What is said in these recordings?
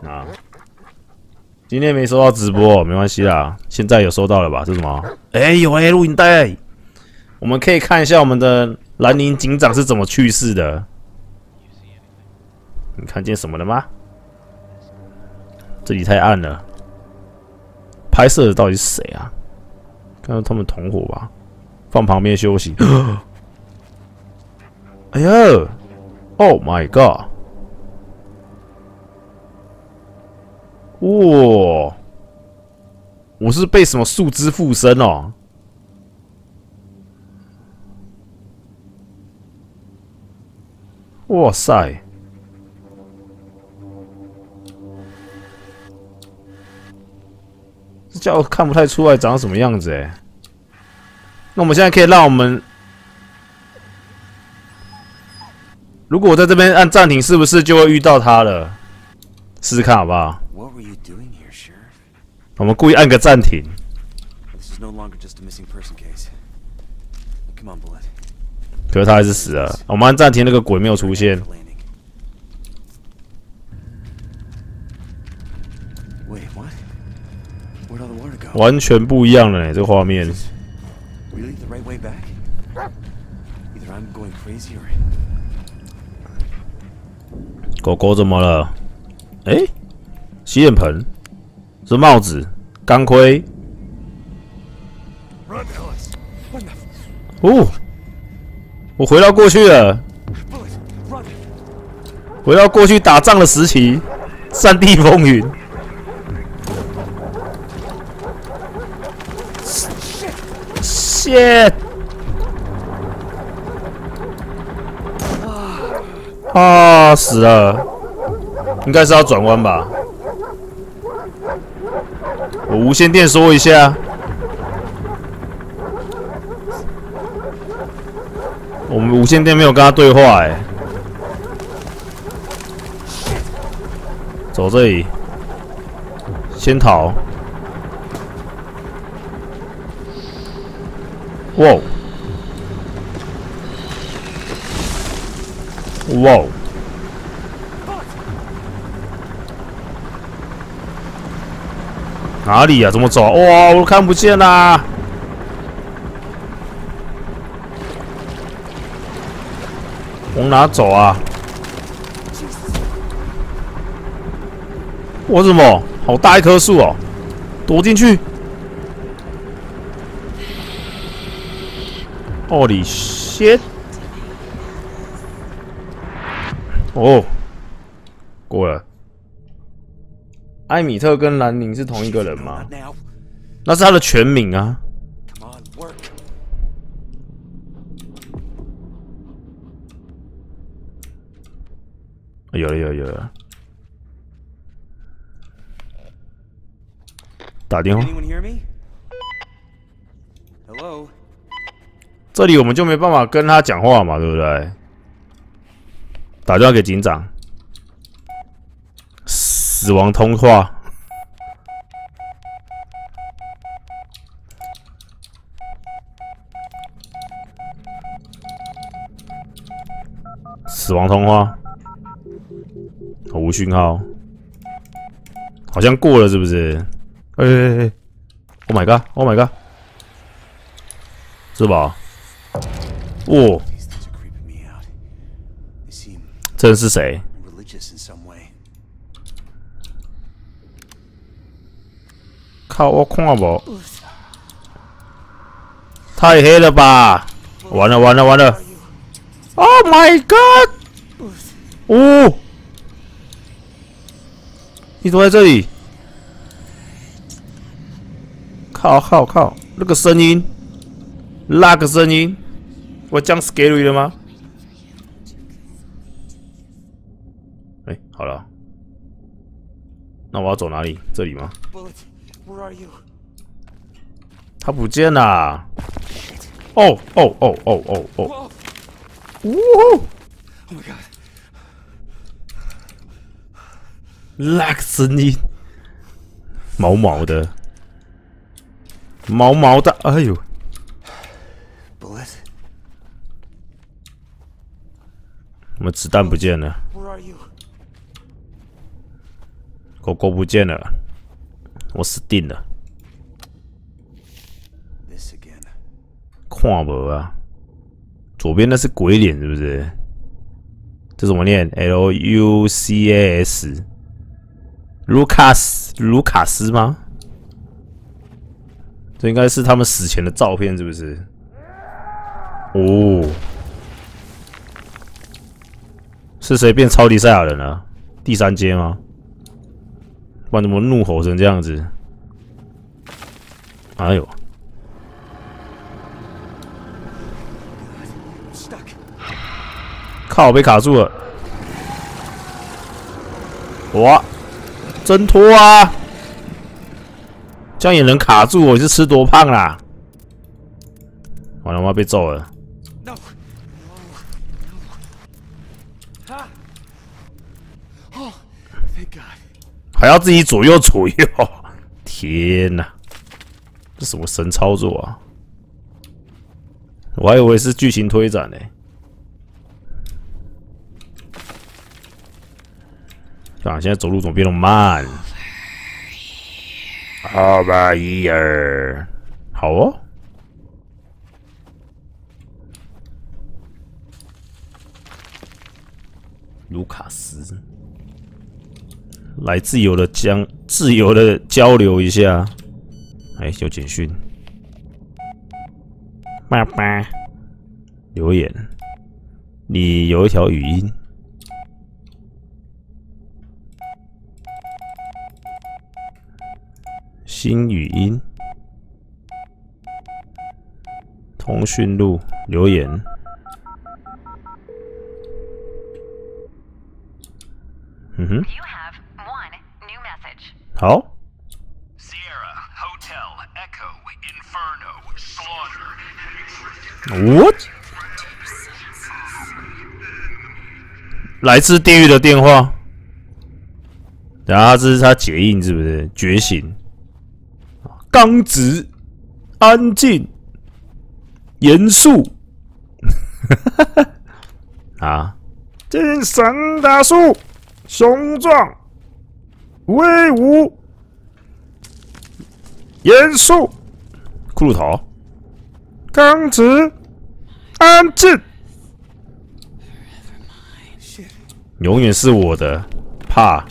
啊。今天没收到直播，没关系啦。现在有收到了吧？这是什么？有录影带，我们可以看一下我们的兰陵警长是怎么去世的。你看见什么了吗？这里太暗了。拍摄的到底是谁啊？看到他们同伙吧，放旁边休息。哎呀 ！Oh my god！ 哇！我是被什么树枝附身哦？哇塞！这家伙看不太出来长什么样子哎。那我们现在可以让我们，如果我在这边按暂停，是不是就会遇到他了？试试看好不好？我们故意按个暂停。可是他还是死了。我们按暂停，那个鬼没有出现。完全不一样了呢，这个画面。狗狗怎么了？洗脸盆，这帽子，钢盔。哦，我回到过去了，回到过去打仗的时期，战地风云。shit！ 啊，死了！应该是要转弯吧？我无线电说一下。我们无线电没有跟他对话走这里，先逃。哇！哇！哪里啊？怎么走？哇！我都看不见啦！往哪走啊？我怎么？好大一棵树哦！躲进去！ Holy shit！ 哦，过了。艾米特跟兰宁是同一个人吗？那是他的全名啊。有了，有了。打电话。这里我们就没办法跟他讲话嘛，对不对？打电话给警长。死亡通话。死亡通话。无讯号。好像过了，是不是？Oh my god! Oh my god! 是吧？哦，这是谁？靠，我看不，太黑了吧！完了完了完了 ！Oh my god！ 哦，你躲在这里？靠！那个声音，那个声音，我讲 scary 了吗？好了，那我要走哪里？这里吗？他不见啦！哦！那个声音，毛毛的。哎呦！我们子弹不见了。 狗狗不见了，我死定了。看无啊，左边那是鬼脸是不是？这怎么念 ？Lucas， 卢卡斯吗？这应该是他们死前的照片，是不是？哦，是谁变超级赛亚人了？第3阶吗？不然怎么怒吼成这样子？哎呦！靠，被卡住了！哇，挣脱啊！这样也能卡住我？你是吃多胖啦？完了，我要被揍了！还要自己左右，天哪！这什么神操作啊？我还以为是剧情推展呢。啊，现在走路怎么变得慢？好吧，好哦。卢卡斯，来自由的交流一下。哎，有简讯。爸爸，留言，你有一条语音。新语音，通讯录留言。嗯哼。好。What？ 来自地狱的电话。然后这是他结印是不是？觉醒。刚直、安静、严肃，啊！精神大叔，雄壮、威武、严肃、骷髅头、刚直、安静，永远是我的，怕、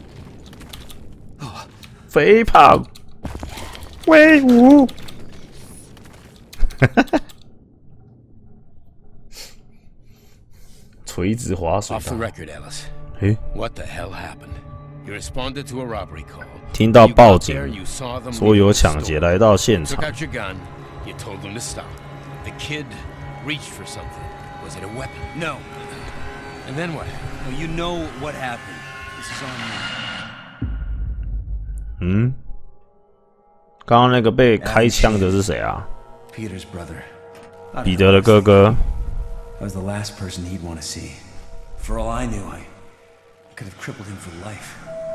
肥胖。威武！垂直滑水。 What the hell happened? You responded to a robbery call. 听到报警，说有抢劫来到现场。 Took out your gun. You told them to stop. The kid reached for something. Was it a weapon? No. And then what? Well, you know what happened. This is on me. 嗯。刚刚那个被开枪的是谁啊？ Peter's brother. 彼得的哥哥。 I was the last person he'd want to see. For all I knew, I could have crippled him for life.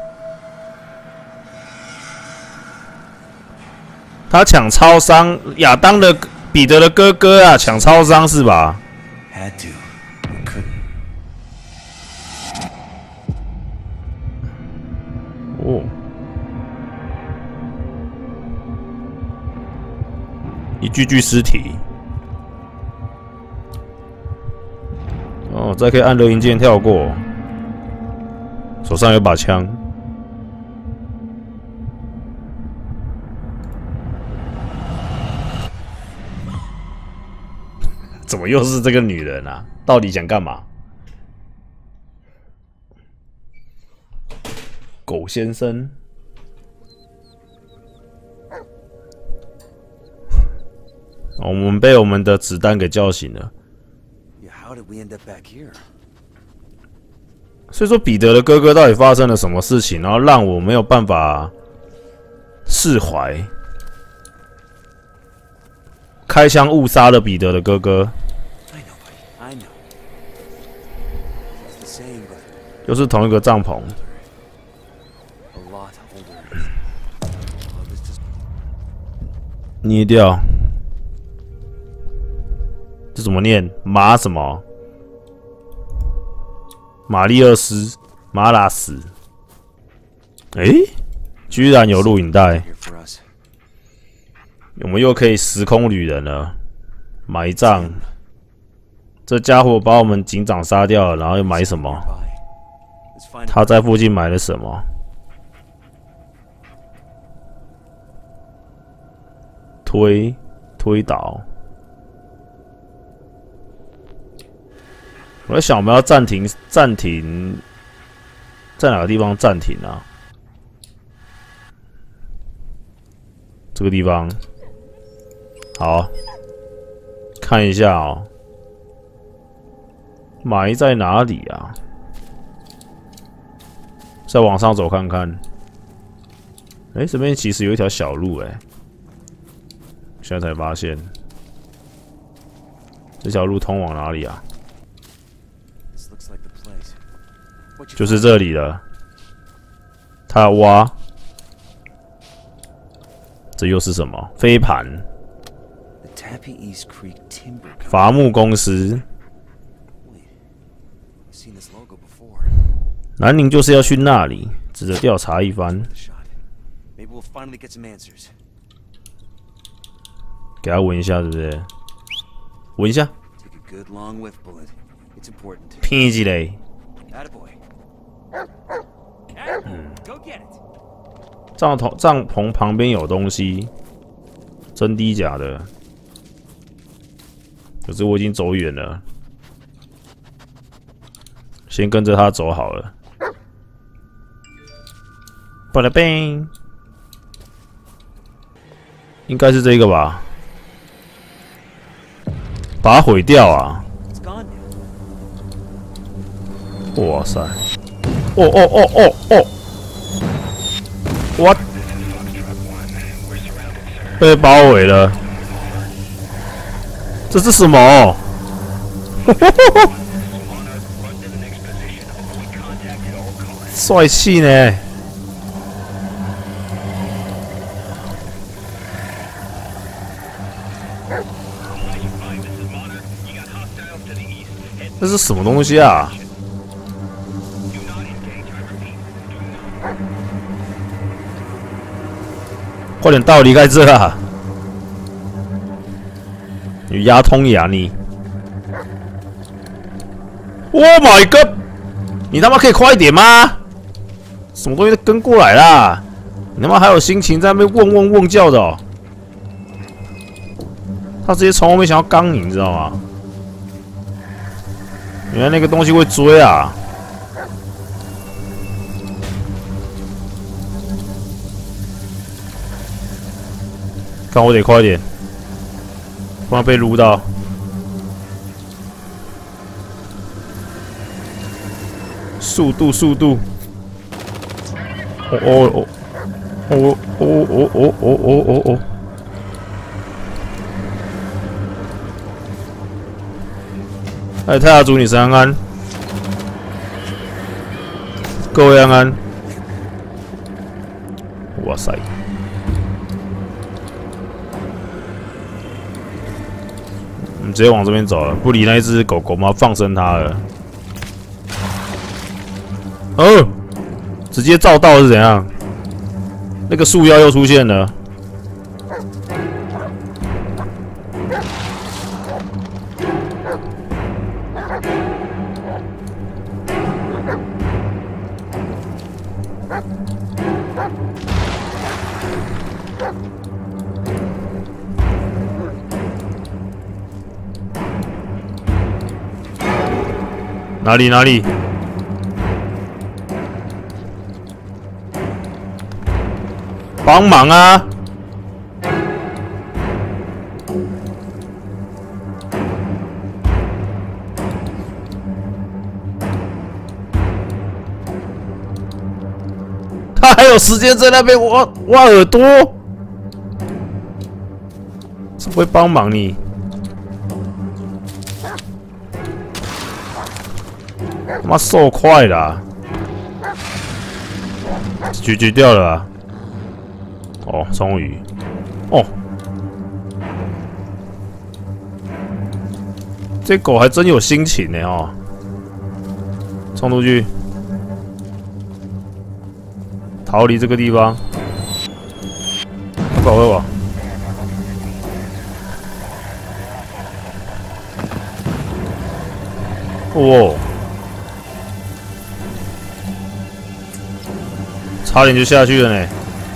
他抢超商，亚当的彼得的哥哥啊，抢超商是吧？ Had to, but couldn't. 哦。一具具尸体。哦，再可以按留言键跳过。手上有把枪。怎么又是这个女人啊？到底想干嘛？狗先生。我们被我们的子弹给叫醒了。所以说，彼得的哥哥到底发生了什么事情，然后让我没有办法释怀？开枪误杀了彼得的哥哥，又是同一个帐篷。捏掉。这怎么念？马什么？马利厄斯、马拉斯。 诶，居然有录影带，我们又可以时空旅人了。埋葬，这家伙把我们警长杀掉了，然后又埋什么？他在附近埋了什么？推倒。我在想，我们要暂停，在哪个地方暂停啊？这个地方，好，看一下哦，埋在哪里啊？再往上走看看。哎，这边其实有一条小路，哎，现在才发现，这条路通往哪里啊？就是这里了。他要挖，这又是什么？飞盘。伐木公司。南宁就是要去那里，值得调查一番。给他闻一下，对不对？闻一下。拼一嘞。帐篷旁边有东西，真的假的？可是我已经走远了，先跟着他走好了。巴拉冰，应该是这个吧？把它毁掉啊！哇塞！哦！我被包围了，这是什么？帅气呢！这是什么东西啊？快点带我离开这啊！你牙通牙你 ！Oh my god！ 你他妈可以快一点吗？什么东西都跟过来啦！你他妈还有心情在那边嗡叫的哦？他直接从后面想要刚你，你知道吗？原来那个东西会追啊！看我得快点，不然被撸到。速度！哦！哎，泰雅族女神安安，各位安安。哇塞！我们直接往这边走了，不理那一只狗狗吗？放生它了。哦，直接照到是怎样？那个树妖又出现了。哪里？帮忙啊！他还有时间在那边挖耳朵，怎么会帮忙你？他妈瘦快啦！狙掉了啊！哦，终于，哦，这狗还真有心情呢哦！冲出去！ 逃离这个地方。快快跑！哦，差点就下去了呢。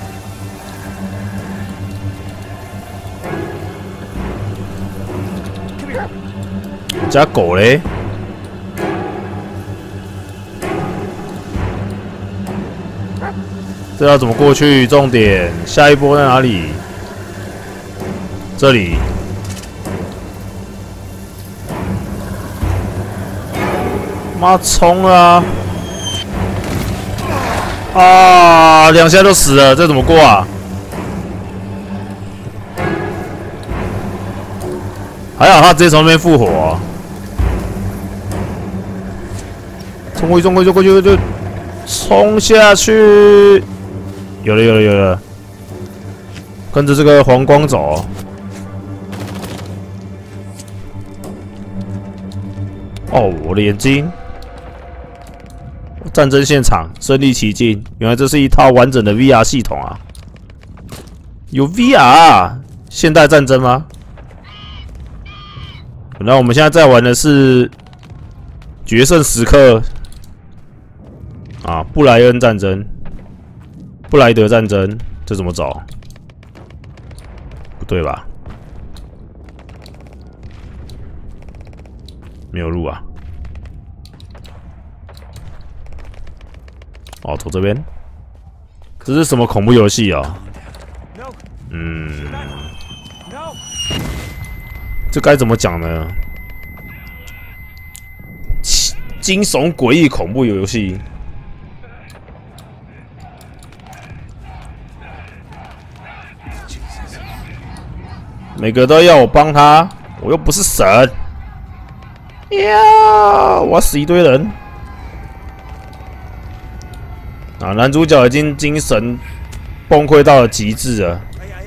家狗嘞？这要怎么过去？重点，下一波在哪里？这里。妈冲啊！啊，2下就死了，这怎么过啊？还好他直接从那边复活、啊。冲过去，冲过去，过去就冲下去！有了，有了，有了！跟着这个黄光走。哦，我的眼睛！战争现场，身临其境。原来这是一套完整的 VR 系统啊！有 VR， 现代战争吗？那我们现在在玩的是决胜时刻啊，布莱恩战争、布莱德战争，这怎么走？不对吧？没有路啊！哦，走这边。这是什么恐怖游戏啊？这该怎么讲呢？惊悚、诡异、恐怖游戏。每个都要我帮他，我又不是神。呀！我要死一堆人。啊，男主角已经精神崩溃到了极致了。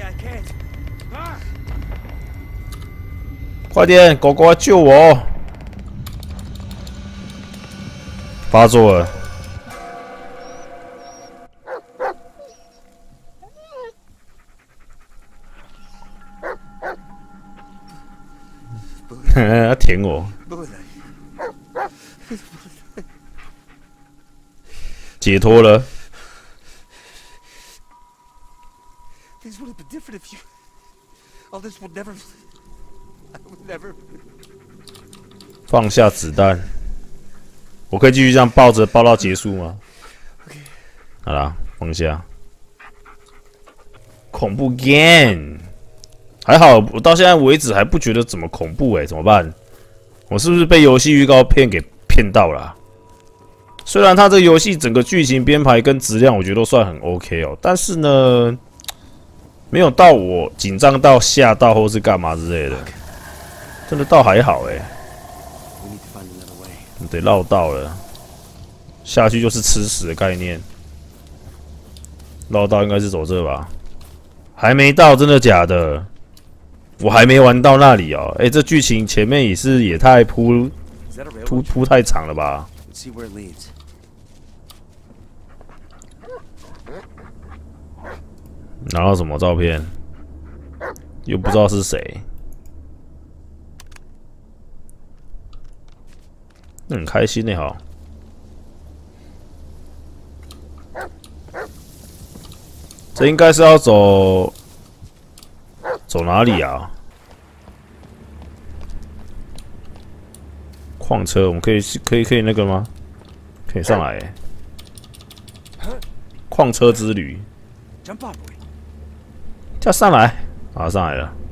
快点，狗狗来救我！发作了。他舔我。解脱了。 Things would have been different if you. All this would never. I would never. 放下子弹。我可以继续这样抱着抱到结束吗？好啦，放下。恐怖 game， 还好，我到现在为止还不觉得怎么恐怖怎么办？我是不是被游戏预告片给骗到了啊？虽然它这个游戏整个剧情编排跟质量，我觉得都算很 OK 哦，但是呢，没有到我紧张到吓到或是干嘛之类的，真的倒还好得绕道了，下去就是吃屎的概念。绕道应该是走这吧？还没到，真的假的？我还没玩到那里哦。这剧情前面也太铺太长了吧？然后什么照片？又不知道是谁。那很开心哈。这应该是要走哪里啊？矿车，我们可以那个吗？可以上来矿车之旅。叫上来，啊，上来了。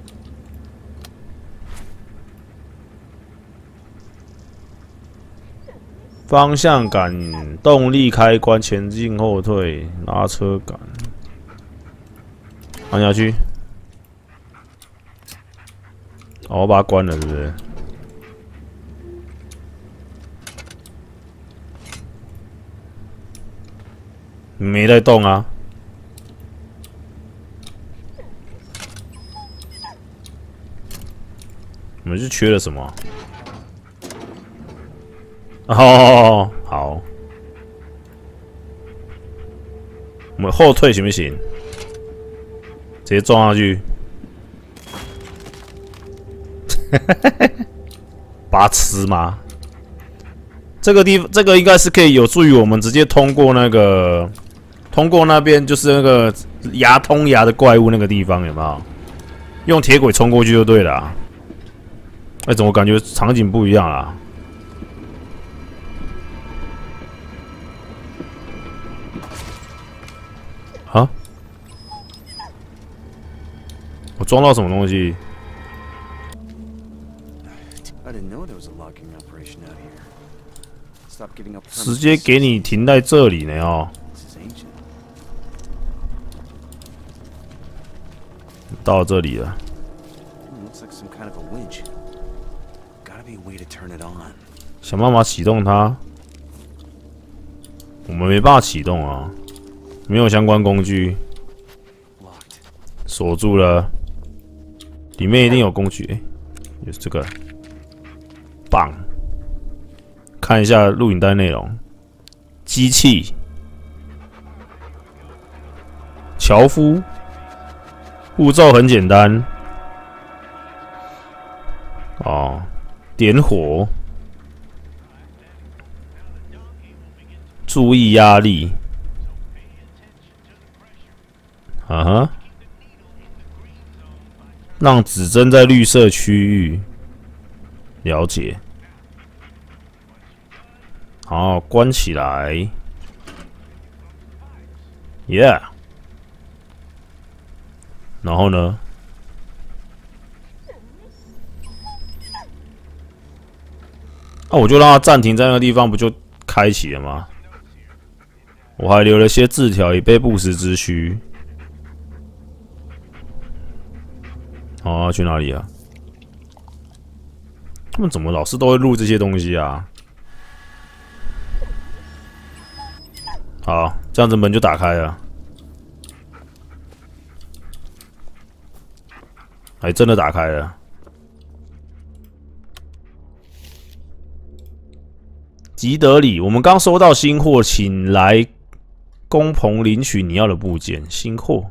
方向感、动力开关、前进、后退、拉车杆，按下去。哦，我把它关了，是不是？没在动啊。我们是缺了什么？哦，好。 我们后退行不行？直接撞上去，拔吃吗？这个应该是可以有助于我们直接通过那边就是那个牙通牙的怪物那个地方，有没有？用铁轨冲过去就对了、啊。哎、怎么感觉场景不一样啊？啊？我撞到什么东西？ I didn't know there was a logging operation out here. Stop giving up. 直接给你停在这里呢哦。 This is ancient. 到这里了， Looks like some kind of a winch. Gotta be a way to turn it on. 想办法启动它。我们没办法启动啊，没有相关工具， Locked. 锁住了。里面一定有工具，哎、有这个棒。看一下录影带内容，机器，樵夫，步骤很简单。哦，点火，注意压力。啊哈，让指针在绿色区域。了解。好，关起来。Yeah。然后呢？那、我就让它暂停在那个地方，不就开启了吗？我还留了些字条，以备不时之需。哦，要去哪里啊？他们怎么老是都会录这些东西啊？好，这样子门就打开了。还真的打开了。吉德里，我们刚收到新货，请来工棚领取你要的部件。新货，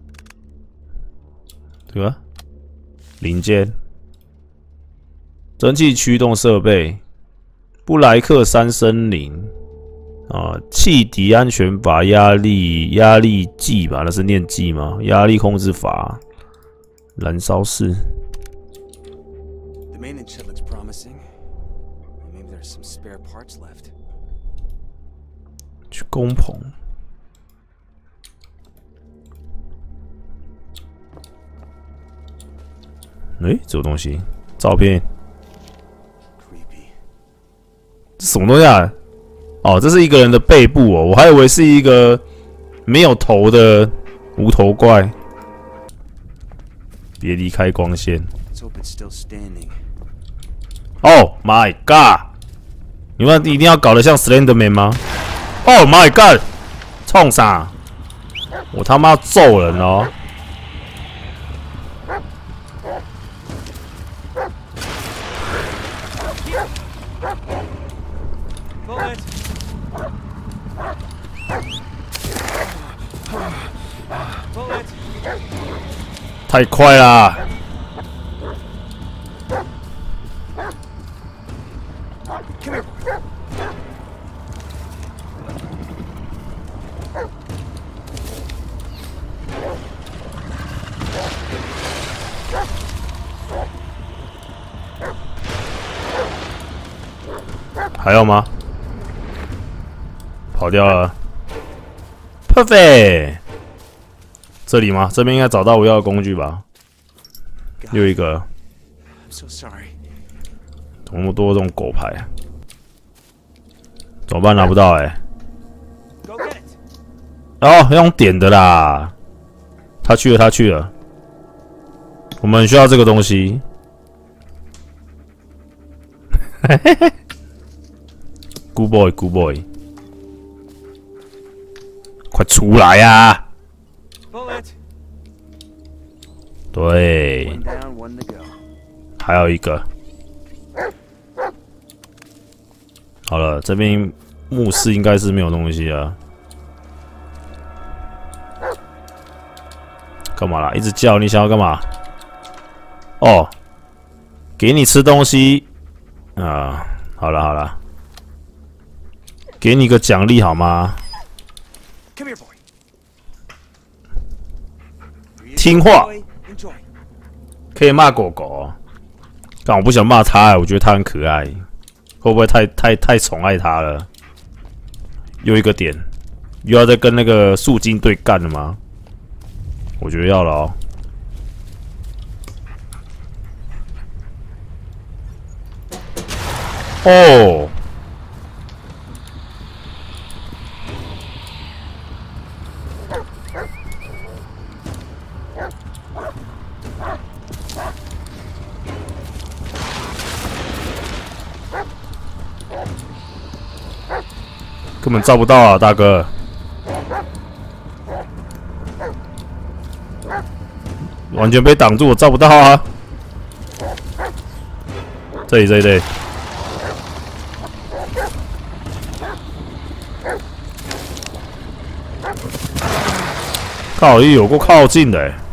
这个零件。 蒸汽驱动设备，布莱克山森林啊，汽笛安全阀压力计吧，那是念计吗？压力控制阀，燃烧室。 The maintenance shed looks promising. Maybe there's some spare parts left. 去工棚。诶，这有东西，照片。 什么东西啊？哦，这是一个人的背部哦，我还以为是一个没有头的无头怪。别离开光线。Oh my god！ 你们一定要搞得像 Slenderman 吗 ？Oh my god！ 冲啥？我他妈要揍人哦！ 太快啦！还要吗？跑掉了。Perfect。 这里吗？这边应该找到我要的工具吧？又一个。怎么那么多这种狗牌？怎么办？拿不到哎、哦，要用点的啦。他去了，他去了。我们需要这个东西。Good boy, good boy。快出来呀、啊！ 对，还有一个。好了，这边墓室应该是没有东西啊。 干嘛啦？一直叫，你想要干嘛？哦，给你吃東西啊！好了好了，给你个奖励好吗？听话，可以骂狗狗哦。但我不想骂它，我觉得它很可爱。会不会太宠爱它了？又一个点，又要再跟那个树精对干了吗？我觉得要了哦。哦，根本照不到啊，大哥！完全被挡住，我照不到啊！这里。靠，有够靠近的欸！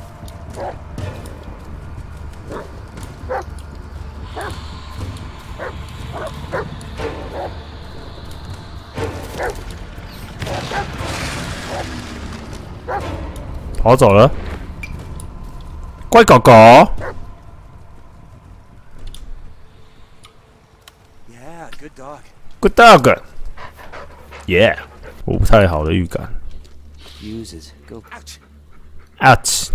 跑走了，乖狗狗。 Yeah, good dog. Good dog. Yeah， 我不太好的预感。 Uses. Go. Ouch. Ouch。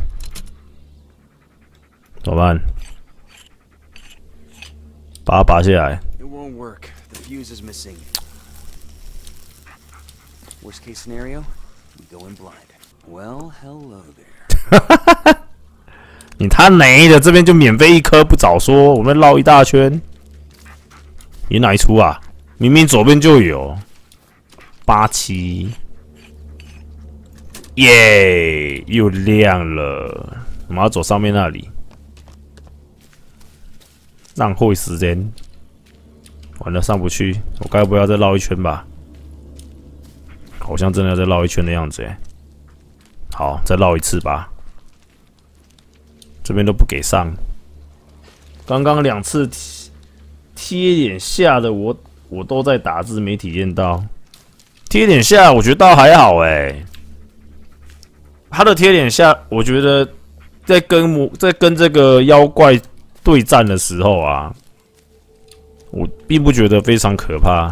怎么办？把它拔下来。 It won't work. The fuse is missing. Worst case scenario, we go in blind. Well, hello there. 你他哪的？这边就免费一颗，不早说，我们绕一大圈。你哪一出啊？明明左边就有。87，耶，又亮了。我们要走上面那里，浪费时间。完了，上不去，我该不会要再绕一圈吧？好像真的要再绕一圈的样子哎。好，再绕一次吧。这边都不给上。刚刚2次贴脸下的我都在打字，没体验到。贴脸下我觉得倒还好哎。他的贴脸下，我觉得在跟这个妖怪对战的时候啊，我并不觉得非常可怕。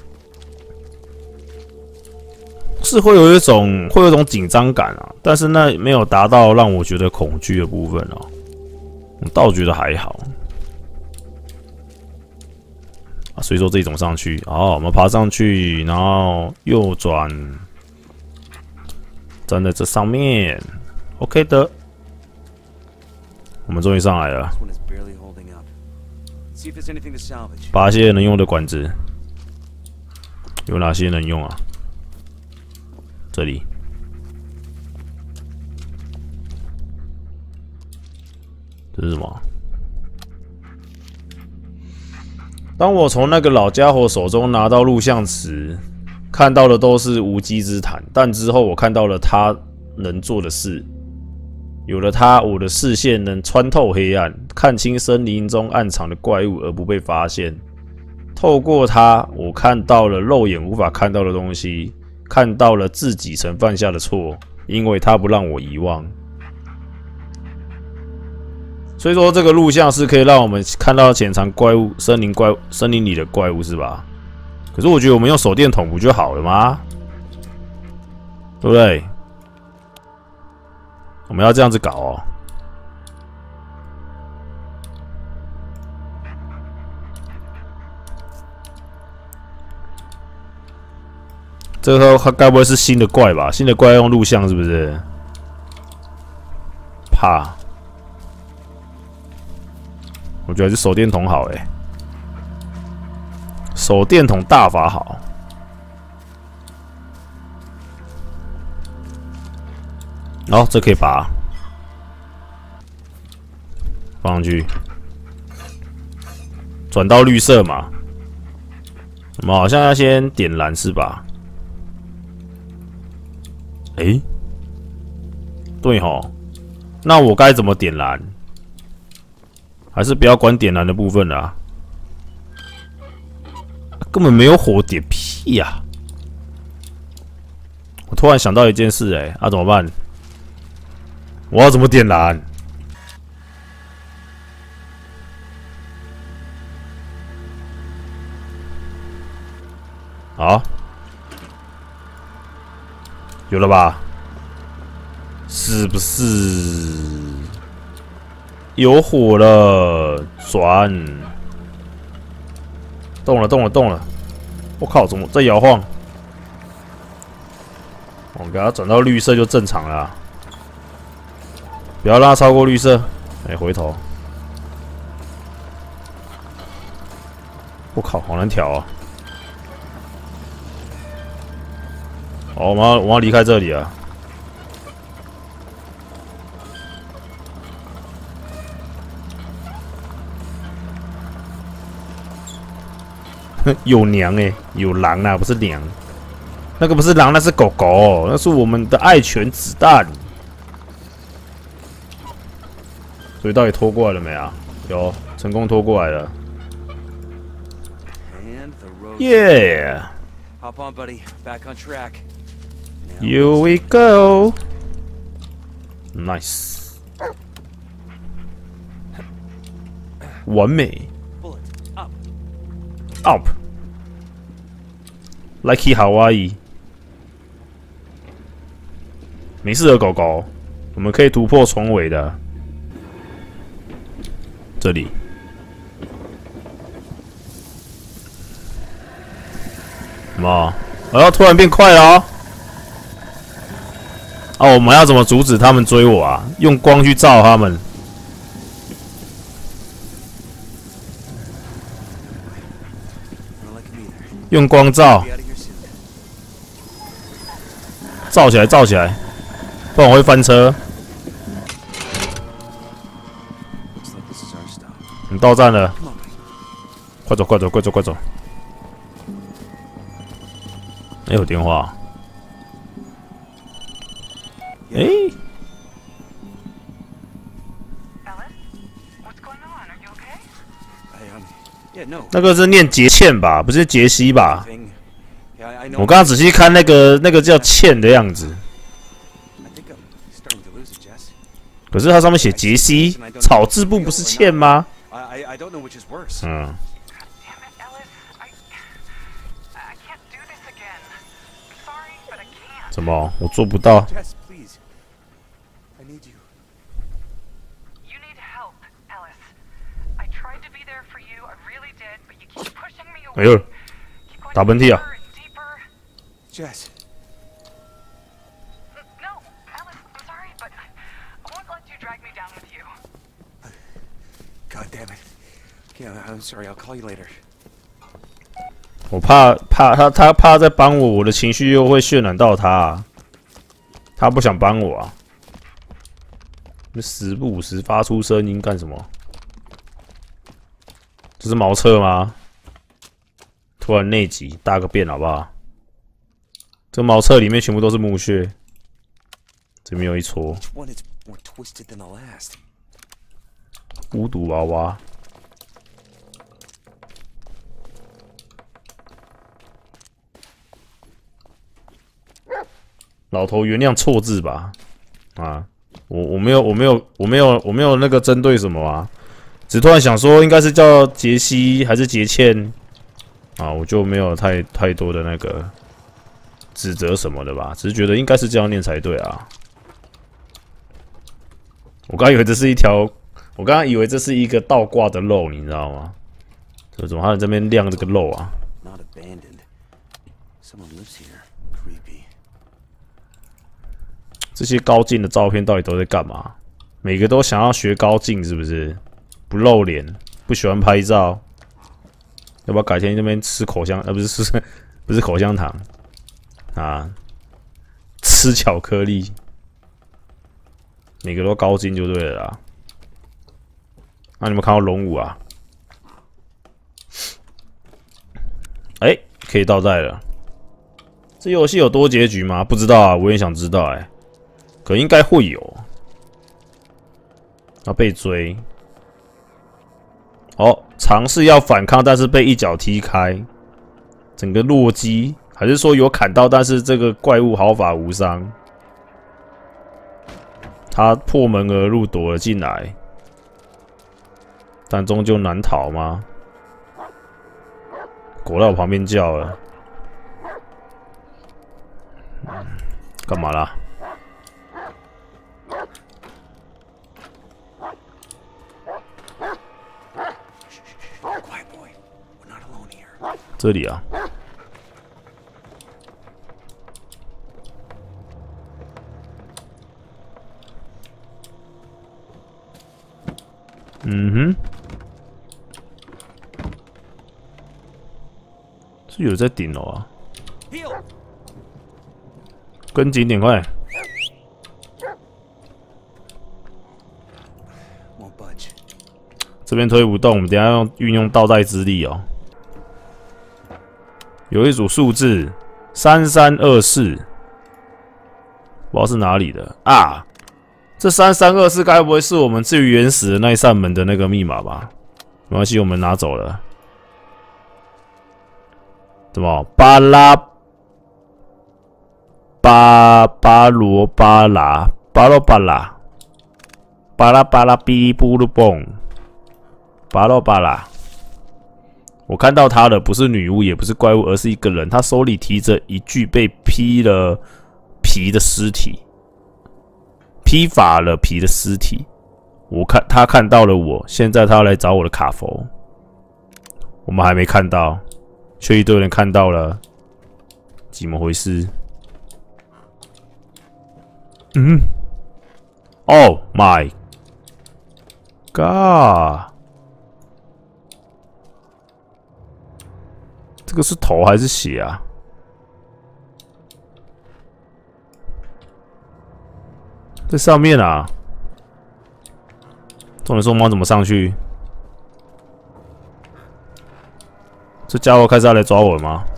是会有一种紧张感啊，但是那没有达到让我觉得恐惧的部分哦。我倒觉得还好啊，所以说这种上去，我们爬上去，然后右转，站在这上面 ，OK 的。我们终于上来了，拔些能用的管子，有哪些能用啊？这里，这是什么？当我从那个老家伙手中拿到录像时，看到的都是无稽之谈。但之后我看到了他能做的事，有了他，我的视线能穿透黑暗，看清森林中暗藏的怪物而不被发现。透过他，我看到了肉眼无法看到的东西。看到了自己曾犯下的错，因为他不让我遗忘。所以说，这个录像是可以让我们看到潜藏怪物、森林里的怪物，是吧？可是我觉得我们用手电筒不就好了吗？对不对？我们要这样子搞哦。这个该不会是新的怪吧？新的怪用录像是不是？怕，我觉得是手电筒好欸，手电筒大法好。哦，这可以拔，放上去，转到绿色嘛。我们好像要先点燃是吧？诶， 对吼，那我该怎么点燃？还是不要管点燃的部分啦、根本没有火，点屁呀、我突然想到一件事、怎么办？我要怎么点燃？好，有了吧？是不是有火了？转，动了，动了，动了！我靠，怎么在摇晃？我给它转到绿色就正常了、不要让它超过绿色。回头。我靠，好难调啊！好，我要离开这里啊！有娘有狼啊，不是娘。那个不是狼，那是狗狗，那是我们的爱犬子弹。所以到底拖过来了没啊？有，成功拖过来了。Yeah. Hop on, buddy. Back on track. Here we go. Nice. 完美。Up. Lucky Hawaii. 没事的狗狗，我们可以突破重围的。这里。什么？突然变快了哦！我们要怎么阻止他们追我啊？用光去照他们。用光照，照起来，照起来，不然我会翻车。你到站了，快走，快走，快走，快走！有电话。那个是念杰茜吧，不是杰西吧？我刚刚仔细看那个叫茜的样子，可是它上面写杰西，草字部不是茜吗？嗯。怎么？我做不到。哎呦，打喷嚏啊 ！Jess. No, Alice, I'm sorry, but I won't let you drag me down with you. God damn it. Yeah, I'm sorry. I'll call you later. 我怕他怕再帮我，我的情绪又会渲染到他、啊。他不想帮我啊！时不时发出声音干什么？这是茅厕吗？突然内急，大个便好不好？这茅厕里面全部都是墓穴，这边有一撮。巫毒娃娃。老头原谅错字吧，啊，我没有那个针对什么啊，只突然想说应该是叫杰西还是杰茜啊，我就没有太多的那个指责什么的吧，只是觉得应该是这样念才对啊。我刚以为这是一个倒挂的肉，你知道吗？这怎么还在这边亮这个肉啊？这些高进的照片到底都在干嘛？每个都想要学高进是不是？不露脸，不喜欢拍照，要不要改天这边吃口香？不是口香糖啊，吃巧克力，每个都高进就对了啦。那你们看到龙舞啊？可以倒带了。这游戏有多结局吗？不知道啊，我也想知道可应该会有。要被追。哦，尝试要反抗，但是被一脚踢开，整个落机。还是说有砍到，但是这个怪物毫发无伤？他破门而入，躲了进来，但终究难逃吗？狗在我旁边叫了，干嘛啦？这里啊。嗯哼，是有在顶楼啊！跟紧点快！这边推不动，我们等一下运用倒带之力哦。有一组数字3324，不知道是哪里的啊？这3324该不会是我们最原始的那一扇门的那个密码吧？没关系，我们拿走了。怎么？巴罗巴拉哔哩布噜蹦，巴罗巴拉。我看到他的不是女巫，也不是怪物，而是一个人，他手里提着一具被披了皮的尸体。披发了皮的尸体，他看到了我，现在他要来找我的卡佛。我们还没看到，却一堆人看到了，怎么回事？嗯 ，Oh my God！ 这个是头还是血啊？在上面啊！重点是我们要怎么上去？这家伙开始要来抓我了吗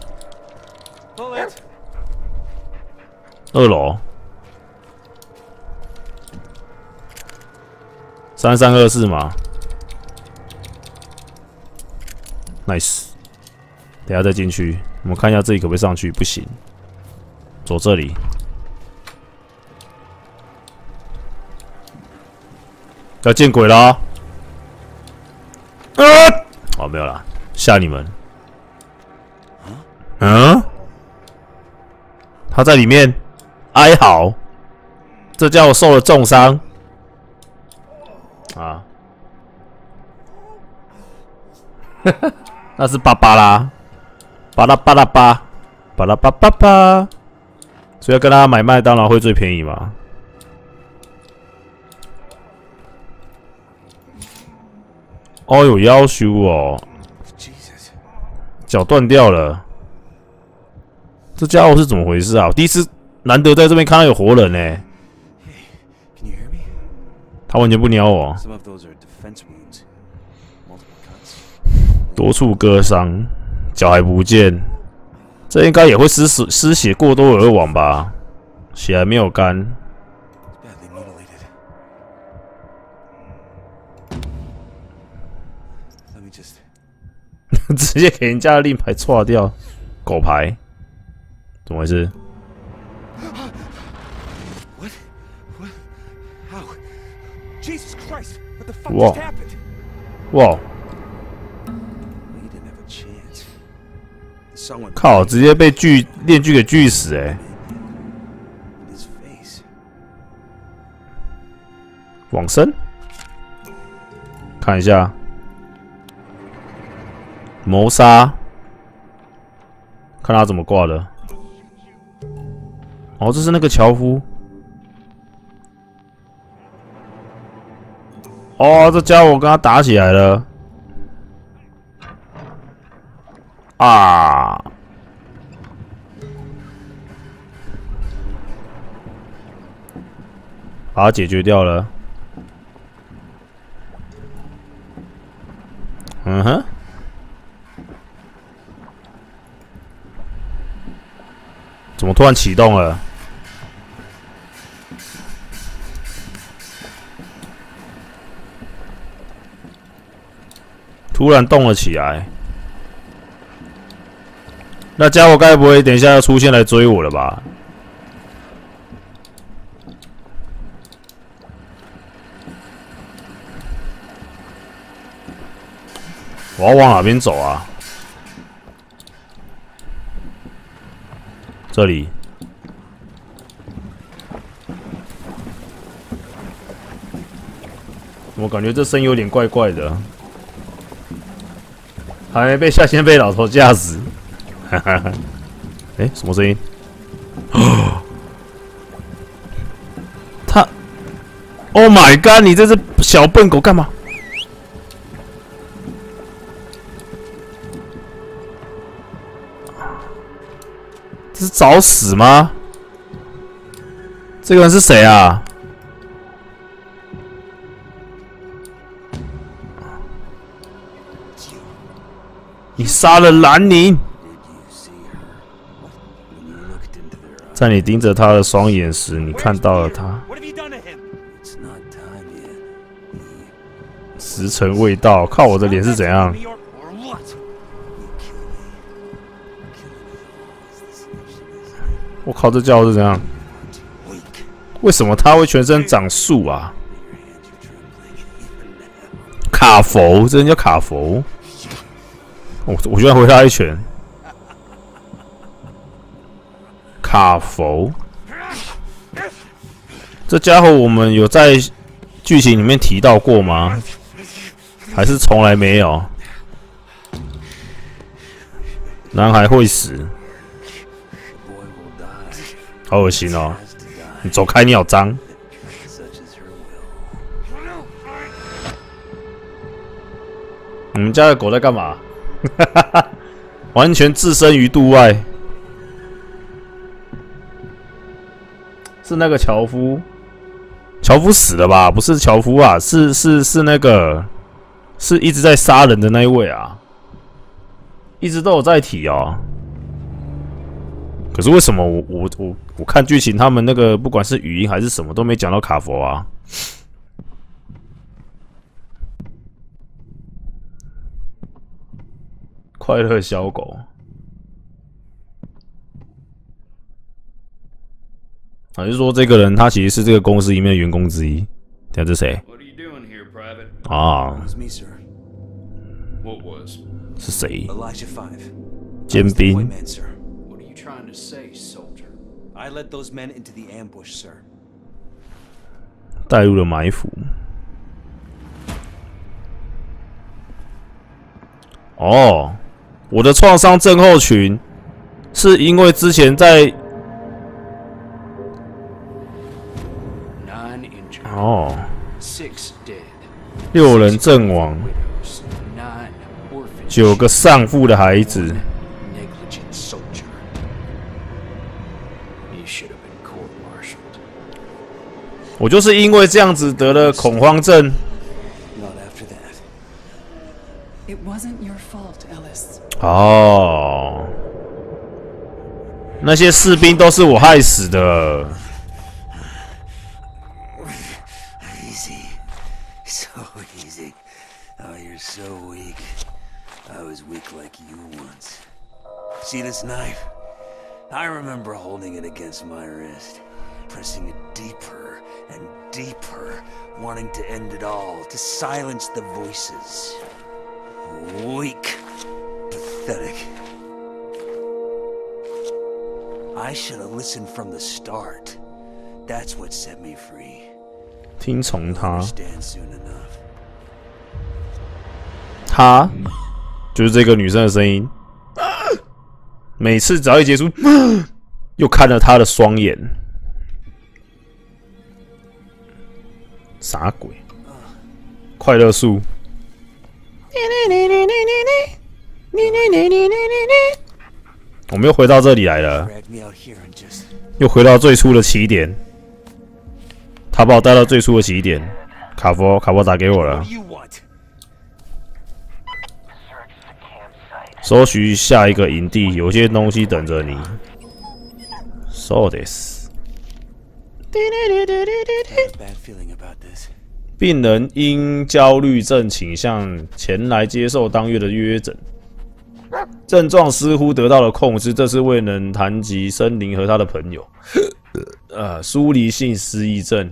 ？2楼，3324吗 ？Nice， 等一下再进去。我们看一下这里可不可以上去？不行，走这里。要见鬼啦！哦，没有啦，吓你们。嗯？他在里面哀嚎，这家伙受了重伤啊！那是芭芭拉，巴拉巴拉巴，巴拉巴巴巴，所以要跟他买麦当劳会最便宜嘛？哦，有要求哦，脚断掉了，这家伙是怎么回事啊？我第一次难得在这边看到有活人呢。他完全不鸟我，多处割伤，脚还不见，这应该也会失血过多而亡吧？血还没有干。直接给人家的令牌错掉，狗牌，怎么回事？哇哇！靠！直接被链锯给锯死欸！往生，看一下。谋杀，看他怎么挂的。哦，这是那个樵夫。哦，这家伙跟他打起来了。啊！把他解决掉了。嗯哼。怎么突然启动了？ 突然动了起来。那家伙该不会等一下要出现来追我了吧？我要往哪边走啊？这里。我感觉这声音有点怪怪的，还没被先被老头架死。哈哈哈！哎，什么声音？他 ，Oh my god！ 你这只小笨狗干嘛？这是找死吗？这个人是谁啊？你杀了兰宁！在你盯着他的双眼时，你看到了他。时辰未到，靠我的脸是怎样？我靠，这家伙是怎样？为什么他会全身长树啊？卡佛，这人叫卡佛。我居然回他一拳。卡佛，这家伙我们有在剧情里面提到过吗？还是从来没有？男孩会死，好恶心哦！你走开，你好脏！你们家的狗在干嘛？完全置身于度外。是那个樵夫，樵夫死了吧？不是樵夫啊，是那个，是一直在杀人的那一位啊，一直都有在提哦。可是为什么我看剧情，他们那个不管是语音还是什么都没讲到卡佛啊？快乐小狗。啊，就是说这个人他其实是这个公司里面的员工之一。等下这谁？啊，是谁？尖兵。带入了埋伏。哦，我的创伤症候群是因为之前在。哦，6人阵亡，9个丧父的孩子。我就是因为这样子得了恐慌症。哦，那些士兵都是我害死的。 See this knife? I remember holding it against my wrist, pressing it deeper and deeper, wanting to end it all, to silence the voices. Weak, pathetic. I should have listened from the start. That's what set me free. 听从他，他就是这个女生的声音。每次只要一结束，又看了他的双眼，啥鬼？快乐树。我们又回到这里来了，又回到最初的起点。他把我带到最初的起点。卡佛打给我了。搜寻下一个营地，有些东西等着你。So this。 病人因焦虑症倾向前来接受当月的约诊，症状似乎得到了控制，这是未能谈及森林和他的朋友。疏离性失忆症。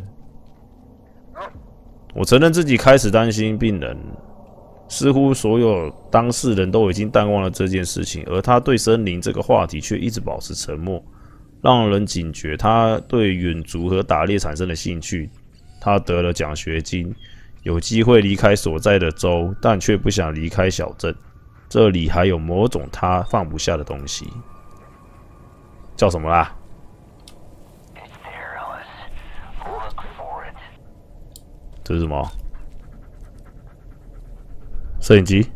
我承认自己开始担心病人，似乎所有当事人都已经淡忘了这件事情，而他对森林这个话题却一直保持沉默，让人警觉他对远足和打猎产生了兴趣。他得了奖学金，有机会离开所在的州，但却不想离开小镇。这里还有某种他放不下的东西。叫什么啦？这是什么？摄影机？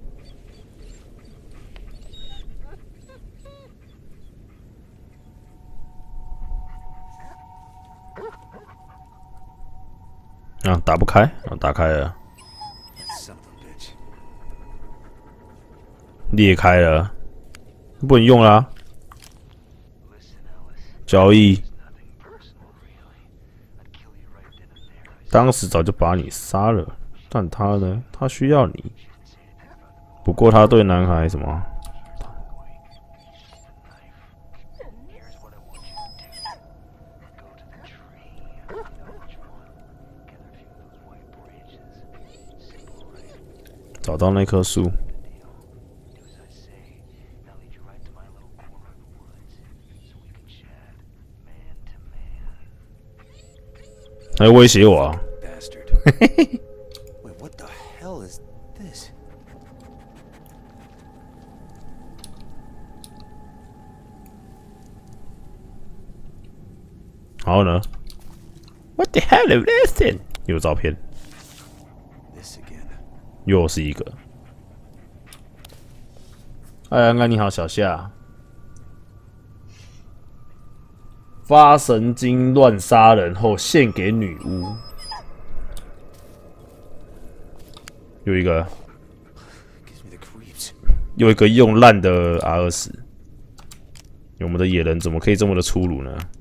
啊，打不开，啊，打开了，裂开了，不能用啦。交易。当时早就把你杀了，但他呢？他需要你。不过他对男孩什么？找到那棵树。还威胁我啊！ Wait, what the hell is this? 然后呢 ？What the hell is this? 有照片。 This again. 又是一个。哎，安安你好，小夏。发神经乱杀人后献给女巫。有一个，又一个用烂的 R20。我们的野人怎么可以这么的粗鲁呢？